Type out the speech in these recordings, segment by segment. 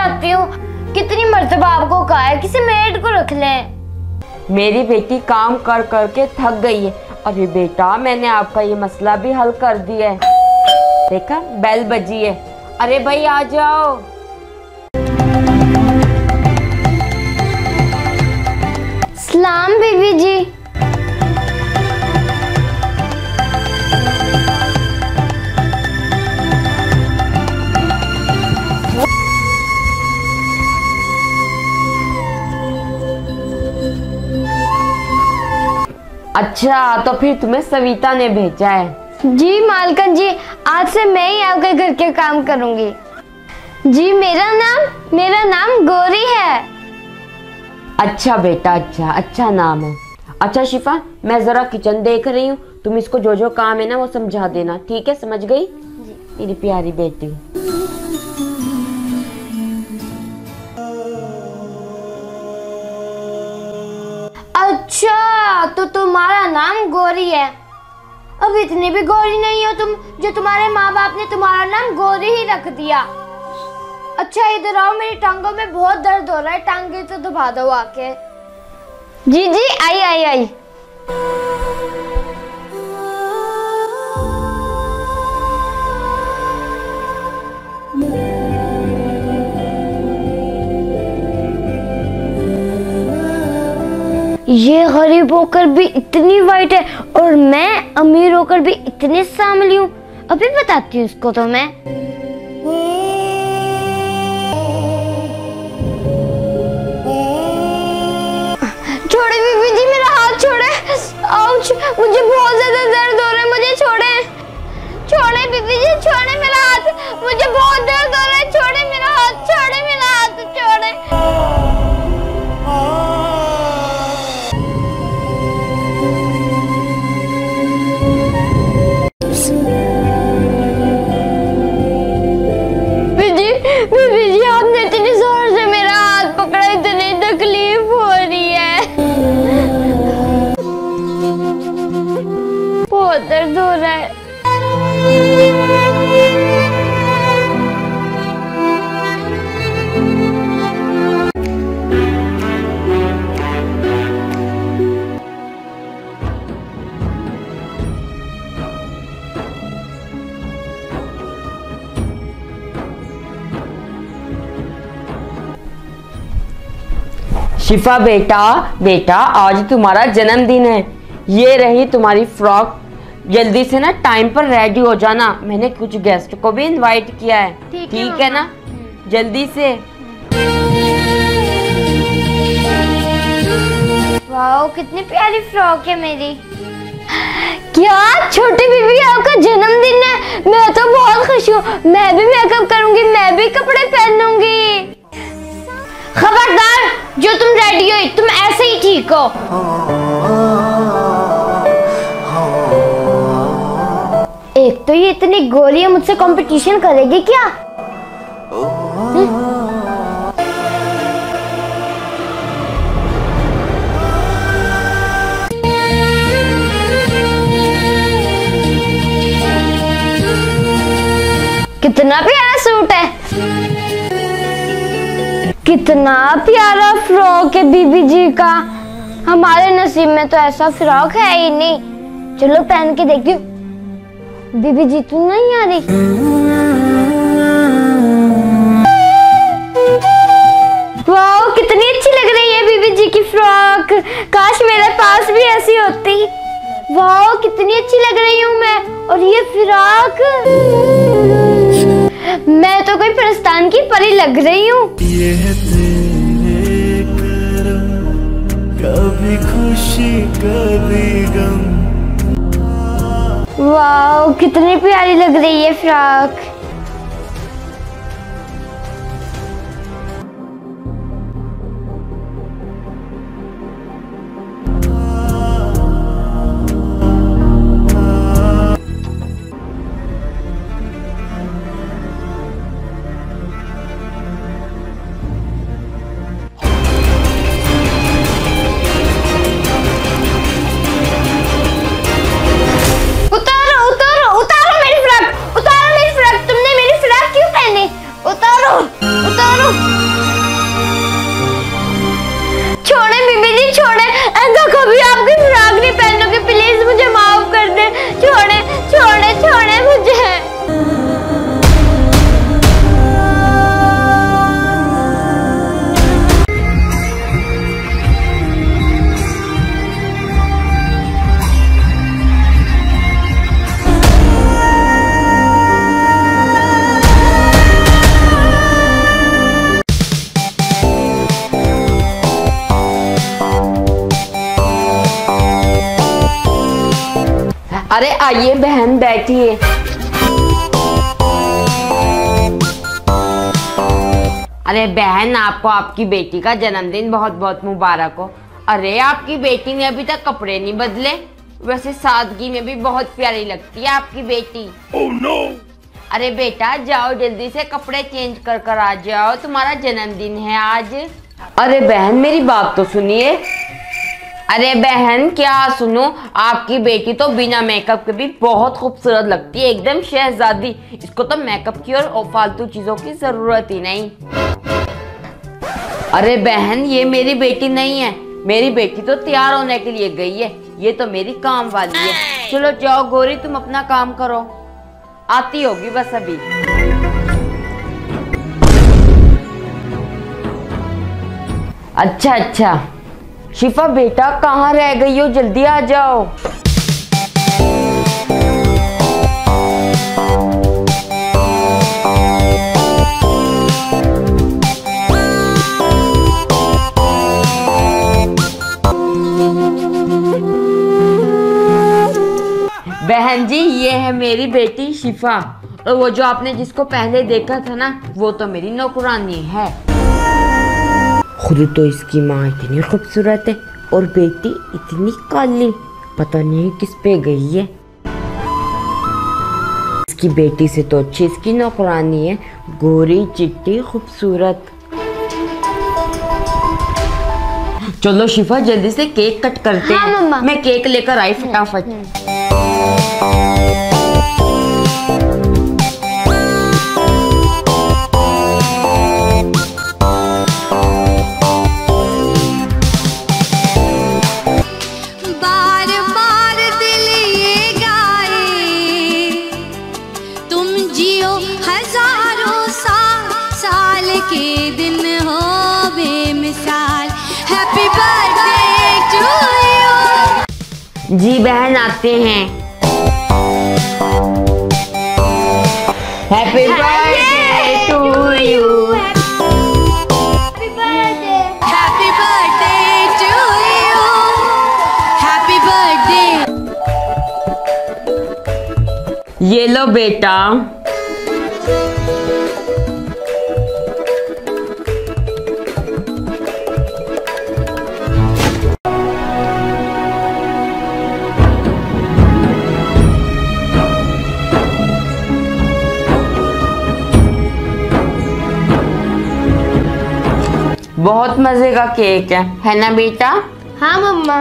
जाती हूँ। कितनी मर्तबा आपको कहा है किसी मेड को रख लें। मेरी बेटी काम कर करके थक गई है। अरे बेटा, मैंने आपका ये मसला भी हल कर दिया है। देखा, बेल बजी है। अरे भाई आ जाओ। सलाम बीबी जी। अच्छा, तो फिर तुम्हें सविता ने भेजा है? जी मालकन जी, आज से मैं ही आपके घर के काम करूंगी। जी मेरा नाम गौरी है। अच्छा बेटा, अच्छा नाम है। अच्छा शिफा, मैं जरा किचन देख रही हूँ, तुम इसको जो जो काम है ना वो समझा देना, ठीक है? समझ गई मेरी प्यारी बेटी? अच्छा, तो तुम्हारा नाम गौरी है। अब इतनी भी गौरी नहीं हो तुम, जो तुम्हारे माँ बाप ने तुम्हारा नाम गौरी ही रख दिया। अच्छा इधर आओ, मेरी टांगों में बहुत दर्द हो रहा है, टांगे तो दबा दो आके। जी जी, आई। ये गरीब होकर भी इतनी वाइट है और मैं अमीर होकर भी इतनी सांवली हूँ। अभी बताती हूँ इसको तो मैं। छोड़े बीबी जी, मेरा हाथ छोड़े। आउच, मुझे बहुत ज्यादा दर्द हो रहा है, मुझे छोड़े बीबी जी, छोड़े मेरा हाथ, मुझे बहुत दर्द हो रहा है। छोड़े मेरा हाथ, छोड़े मेरा हाथ, छोड़े। बीबी जी, आपने इतनी जोर से मेरा हाथ पकड़ा, इतनी तकलीफ हो रही है, बहुत दर्द हो रहा है। शिफा बेटा आज तुम्हारा जन्मदिन है। ये रही तुम्हारी फ्रॉक, जल्दी से ना टाइम पर रेडी हो जाना। मैंने कुछ गेस्ट को भी इनवाइट किया है, ठीक है ना? जल्दी से। वाह, कितनी प्यारी फ्रॉक है मेरी। क्या छोटी बीबी, आपका जन्मदिन है? मैं तो बहुत खुश हूँ। मैं भी मेकअप करूंगी, मैं भी कपड़े पहनूंगी। खबरदार, जो तुम रेडी हो तुम ऐसे ही ठीक हो। एक तो ये इतनी गोरी है, मुझसे कंपटीशन करेगी क्या? कितना प्यारा सूट है, कितना प्यारा फ्रॉक है बीबी जी का। हमारे नसीब में तो ऐसा फ्रॉक है ही नहीं। चलो पहन के देखती हूँ। बीबी जी तू नहीं आ रही? वाह, कितनी अच्छी लग रही है बीबी जी की फ्रॉक। काश मेरे पास भी ऐसी होती। वाह, कितनी अच्छी लग रही हूँ मैं। और ये फ्रॉक, मैं तो कोई परस्तान की परी लग रही हूँ। ये है तेरे करम, कभी खुशी कभी गम। वाह, कितनी प्यारी लग रही है फ्रॉक। अरे आइए बहन बैठिए। अरे बहन, आपको आपकी बेटी का जन्मदिन बहुत बहुत मुबारक हो। अरे आपकी बेटी ने अभी तक कपड़े नहीं बदले। वैसे सादगी में भी बहुत प्यारी लगती है आपकी बेटी। Oh no! अरे बेटा जाओ जल्दी से कपड़े चेंज कर कर आ जाओ, तुम्हारा जन्मदिन है आज। अरे बहन मेरी बात तो सुनिए। अरे बहन क्या सुनो, आपकी बेटी तो बिना मेकअप के भी बहुत खूबसूरत लगती है, एकदम शहजादी। इसको तो मेकअप की और फालतू चीजों की जरूरत ही नहीं। अरे बहन ये मेरी बेटी नहीं है, मेरी बेटी तो तैयार होने के लिए गई है, ये तो मेरी काम वाली है। चलो जाओ गौरी तुम अपना काम करो, आती होगी बस अभी। अच्छा अच्छा शिफा बेटा कहाँ रह गई हो, जल्दी आ जाओ। बहन जी ये है मेरी बेटी शिफा, और वो जो आपने जिसको पहले देखा था ना, वो तो मेरी नौकरानी है। खुद तो इसकी माँ इतनी खूबसूरत है और बेटी इतनी काली, पता नहीं किस पे गई है। इसकी बेटी से तो अच्छी इसकी नौकरानी है, गोरी चिट्टी खूबसूरत। चलो शिफा जल्दी से केक कट करते हैं। मम्मा। मैं केक लेकर आई फटाफट। के दिन हो बेमिसाल, हैप्पी बर्थडे टू यू। जी बहन आते हैं। Happy birthday to you. Happy birthday to you. Happy birthday. ये लो बेटा। बहुत मजे का केक है ना बेटा? हाँ मम्मा।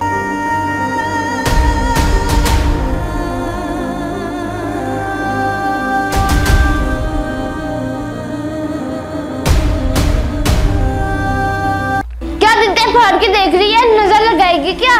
क्या दिखते फाड़ के देख रही है, नजर लगाएगी क्या?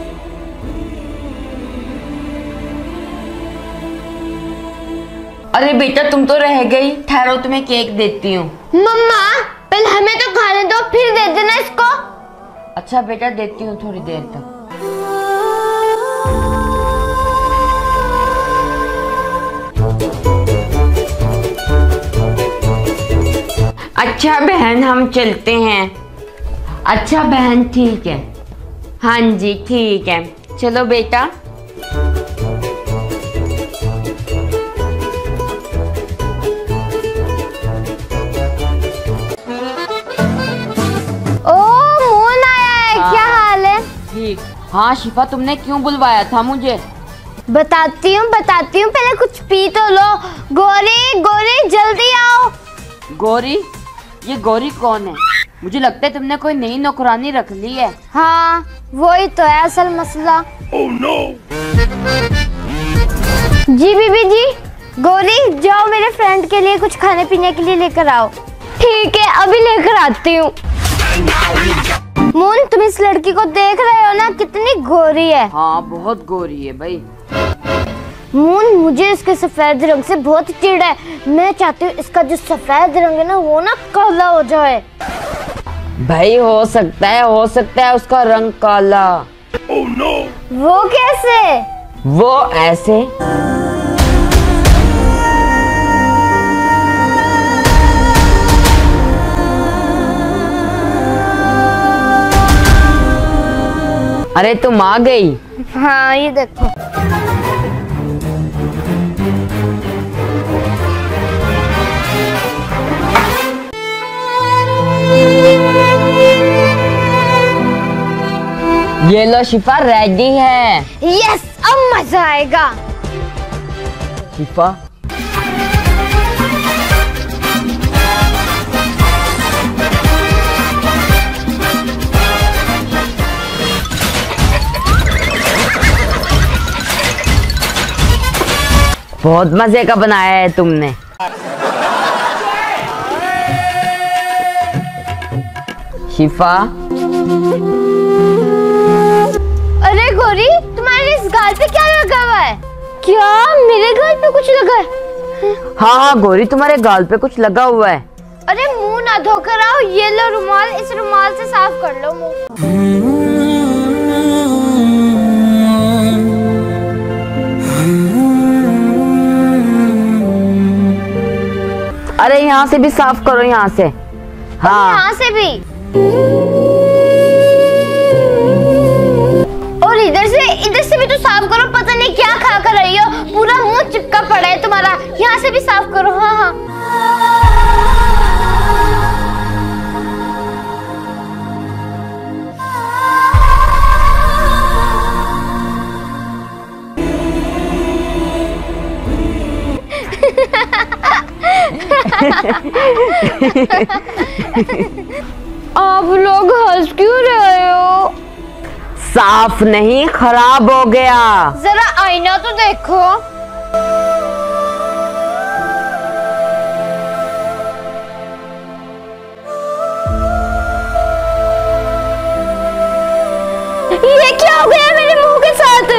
अरे बेटा तुम तो रह गई, ठहरो तुम्हें केक देती हूँ। मम्मा पहले हमें तो खाने दो, फिर दे देना इसको। अच्छा बेटा देती हूँ थोड़ी देर तक। अच्छा बहन हम चलते हैं। अच्छा बहन ठीक है, हाँ जी ठीक है, चलो बेटा। क्या हाल है? ठीक। हाँ शिफा तुमने क्यों बुलवाया था मुझे? बताती हूँ पहले कुछ पी तो लो। गौरी गौरी जल्दी आओ। गौरी? ये गौरी कौन है? मुझे लगता है तुमने कोई नई नौकरानी रख ली है। हाँ वही तो है असल मसला। Oh no! जी बीबी जी। गौरी जाओ मेरे फ्रेंड के लिए कुछ खाने पीने के लिए लेकर आओ। ठीक है अभी लेकर आती हूँ। मून तुम इस लड़की को देख रहे हो ना, कितनी गोरी है। हाँ बहुत गोरी है भाई। मून मुझे इसके सफेद रंग से बहुत चिढ़ है। मैं चाहती हूँ इसका जो सफेद रंग है ना वो ना काला हो जाए। भाई हो सकता है उसका रंग काला। Oh no! वो कैसे? वो ऐसे। अरे तुम आ गई। हाँ ये देखो। ये लो शिफा, रेडी है। यस, अब मजा आएगा। शिफा बहुत मजे का बनाया है तुमने। शिफा अरे गौरी, तुम्हारे इस गाल पे क्या लगा हुआ है? क्या मेरे गाल पे कुछ लगा है? हाँ हाँ गौरी, तुम्हारे गाल पे कुछ लगा हुआ है। अरे मुंह ना धोकर आओ, ये लो रुमाल, इस रुमाल से साफ कर लो मुंह। अरे यहाँ से भी साफ करो, यहाँ से। हाँ यहाँ से भी, और इधर से भी तो साफ करो। पता नहीं क्या खा कर रही हो, पूरा मुंह चिपका पड़ा है तुम्हारा। यहाँ से भी साफ करो। हाँ हाँ। आप लोग हंस क्यों रहे हो? साफ नहीं, खराब हो गया। जरा आईना तो देखो। ये क्या हो गया मेरे मुंह के साथ?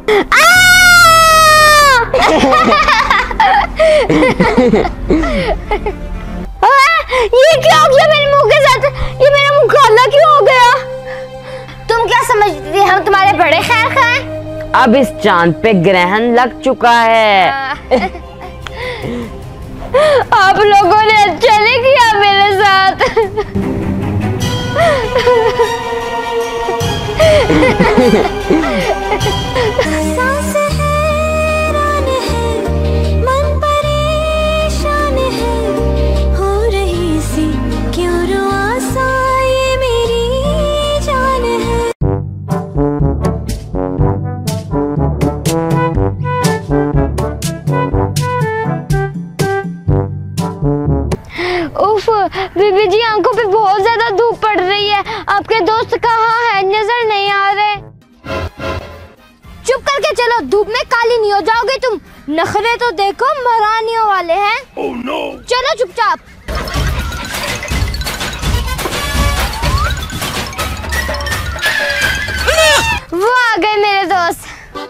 ये क्या हो गया मेरे मुंह के साथ? ये मेरा मुंह काला क्यों हो गया? तुम क्या समझती थी हम तुम्हारे बड़े खैर खां? अब इस चांद पे ग्रहण लग चुका है। आप लोगों ने अच्छा नहीं किया मेरे साथ। सांस हैरान है, मन परेशान है, हो रही सी क्यों रुआसा ये मेरी जान है। उफ, बीबी जी आंखों पे बहुत ज्यादा धूप पड़ रही है। आपके दोस्त कहाँ है? नजर नहीं आ रहे। चुप करके चलो, धूप में काली नहीं हो जाओगे तुम। नखरे तो देखो, महारानियों वाले हैं। oh, no. चलो चुपचाप। वो आ गए मेरे दोस्त।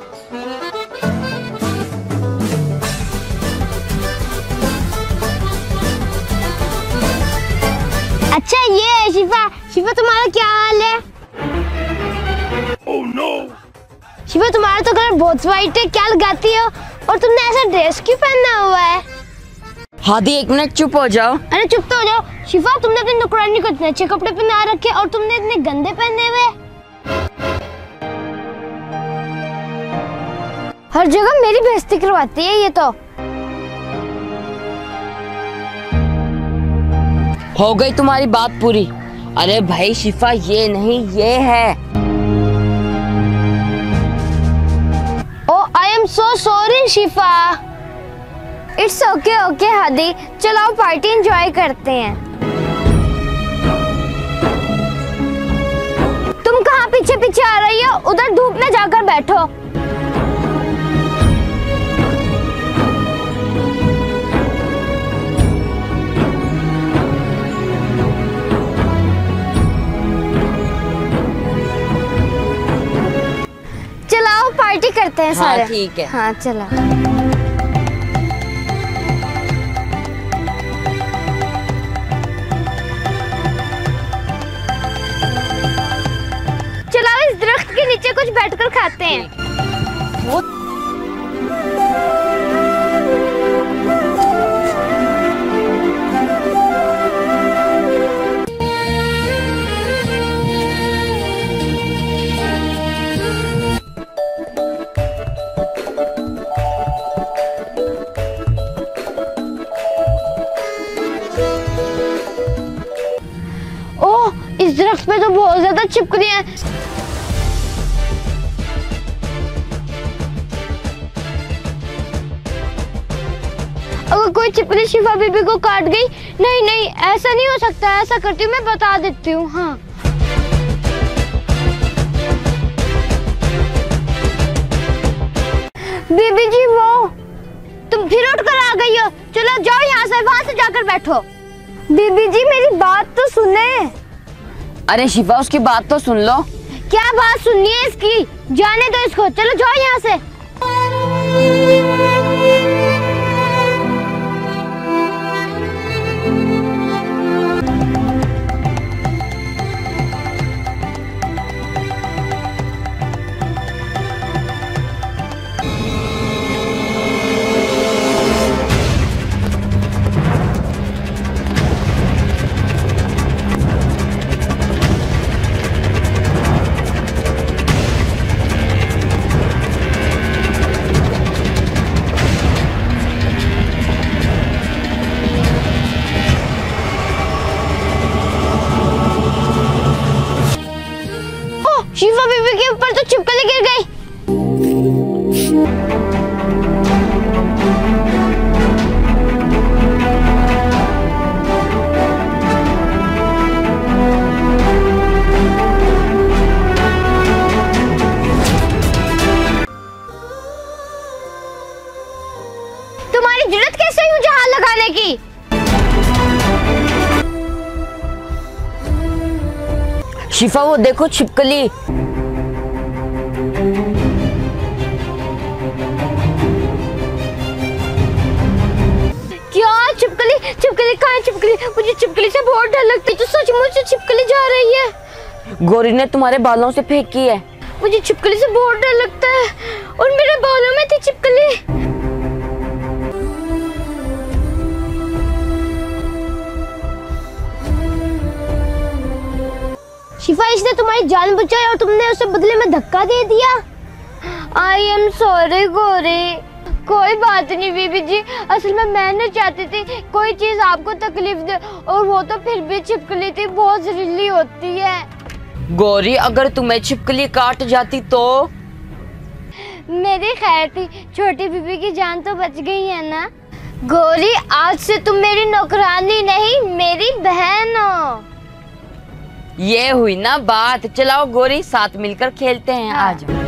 अच्छा ये है शिफा। शिफा तुम्हारा क्या हाल है? oh, no. शिफा तुम्हारा तो कलर बहुत वाइट है, क्या लगाती हो? और तुमने ऐसा ड्रेस क्यों पहना हुआ है? हादी एक मिनट चुप हो जाओ। अरे चुप तो हो जाओ। शिफा तुमने अपनी नौकरानी को इतने अच्छे कपड़े पहना रखे और तुमने इतने गंदे पहने हुए। हर जगह मेरी बेइज्जती करवाती है ये तो। हो गई तुम्हारी बात पूरी। अरे भाई शिफा, ये नहीं, ये है। Oh I am so sorry Shifa. It's okay okay Hadi, चलो पार्टी एंजॉय करते हैं। तुम कहाँ पीछे पीछे आ रही हो? उधर धूप में जाकर बैठो। चलाओ पार्टी करते हैं सारे। हाँ ठीक है। हाँ चलो। चलाओ इस दरख्त के नीचे कुछ बैठकर खाते हैं। ओह, इस दरख्त पे तो बहुत ज्यादा छिपकलियां हैं। कोई छिपकली शिफा बीबी को काट गई। नहीं नहीं, ऐसा नहीं हो सकता। ऐसा करती हूँ, मैं बता देती हूँ। हाँ बीबी जी, वो तुम फिर उठ कर आ गई हो। चलो जाओ यहाँ से, वहां से जाकर बैठो। बीबी जी मेरी बात तो सुने। अरे शिफा, उसकी बात तो सुन लो। क्या बात सुननी है इसकी? जाने दो इसको, चलो जाओ यहाँ से। शिफा बीबी के ऊपर तो छिपकली गिर गई। तुम्हारी जरूरत कैसे हुई मुझे हाथ लगाने की? शिफा, वो देखो छिपकली। क्या छिपकली? छिपकली कहाँ है? छिपकली, मुझे छिपकली से बहुत डर लगता है। तो सचमुच से छिपकली जा रही है। गौरी ने तुम्हारे बालों से फेंकी है। मुझे छिपकली से बहुत डर लगता है, और मेरे बालों में थी छिपकली। शिफा, इसने तुम्हारी जान बचाई और तुमने उसे बदले में धक्का दे दिया। I am sorry Gauri. कोई बात नहीं बीबी जी, असल में मैं नहीं चाहती थी कोई चीज आपको तकलीफ दे, और वो तो फिर भी छिपकली थी, बहुत जहरीली होती है। गौरी, अगर तुम्हें छिपकली काट जाती तो? मेरी खैर थी, छोटी बीबी की जान तो बच गई है ना। गौरी, आज से तुम मेरी नौकरानी नहीं, मेरी बहन हो। ये हुई ना बात। चलाओ गौरी, साथ मिलकर खेलते हैं। आज